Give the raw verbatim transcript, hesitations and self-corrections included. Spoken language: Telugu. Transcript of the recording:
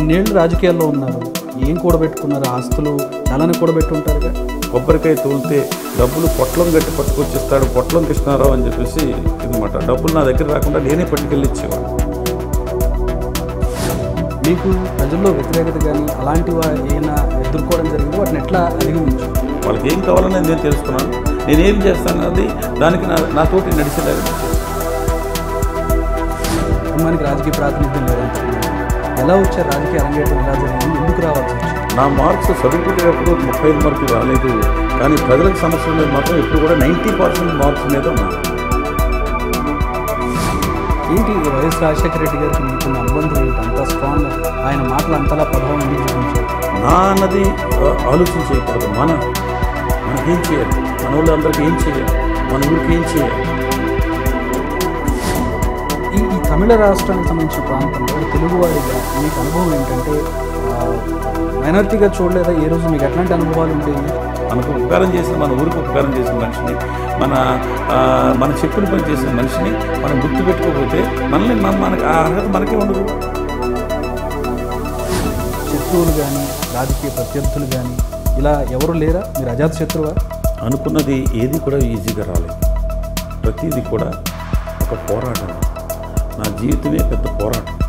ఇన్నేళ్ళు రాజకీయాల్లో ఉన్నారు, ఏం కూడబెట్టుకున్నారు? ఆస్తులు చాలానే కూడబెట్టుంటారుగా. కొబ్బరికాయ తోలితే డబ్బులు పొట్లం గట్టి పట్టుకొచ్చిస్తాడు పొట్లం కృష్ణారావు అని చెప్పేసి ఇదన్నమాట. డబ్బులు నా దగ్గర రాకుండా నేనే పట్టుకెళ్ళి ఇచ్చేవాడు. మీకు ప్రజల్లో వ్యతిరేకత కానీ అలాంటివి ఏమైనా ఎదుర్కోవడం జరిగింది? వాటిని ఎట్లా అధిగమించు? వాళ్ళకి ఏం కావాలని నేను తెలుసుకున్నాను. నేనేం చేస్తానన్నది దానికి నా నాతోటి నడిచేలాగా. కుటుంబానికి రాజకీయ ప్రాతినిధ్యం లేదంటున్నారు. ఎలా వచ్చారు? రాజకీయ అరంగేటం ఎలా జరిగింది? ఎందుకు రావాల్సి వచ్చింది? నా మార్క్స్ చదువుకునేటప్పుడు ముప్పై ఐదు మార్కులు రాలేదు, కానీ ప్రజలకు సమస్యల మీద మాత్రం ఇప్పుడు కూడా నైంటీ పర్సెంట్ మార్క్స్ మీద ఉన్నాను. ఏంటి వైఎస్ రాజశేఖర రెడ్డి గారికి మీకున్న అనుబంధం ఏంటి? అంత స్ట్రాంగ్, ఆయన మాటలు అంతలా ప్రభావం ఎందుకు చూపించారు? నా అన్నది ఆలోచన చేయకూడదు. మన మనకేం చేయాలి, మన వాళ్ళందరికీ ఏం చేయాలి, మన ఊరికి ఏం చేయాలి. ఈ ఈ తమిళ రాష్ట్రానికి సంబంధించిన ప్రాంతంలో తెలుగువాడిగా మీకు అనుభవం ఏంటంటే, మైనారిటీగా చూడలేదా ఏ రోజు? మీకు ఎట్లాంటి అనుభవాలు ఉండేవి? మనకు ఉపకారం చేసిన, మన ఊరికి ఉపకారం చేసిన మనిషిని, మన మన చెప్పిన పని చేసిన మనిషిని మనం గుర్తుపెట్టుకోకపోతే మనల్ని మన మనకు ఆ అర్హత మనకే ఉండదు. శత్రువులు కానీ రాజకీయ ప్రత్యర్థులు కానీ ఇలా ఎవరు లేరా? మీరు అజాత శత్రువా? అనుకున్నది ఏది కూడా ఈజీగా రాలేదు. ప్రతిదీ కూడా ఒక పోరాటం. నా జీవితమే పెద్ద పోరాటం.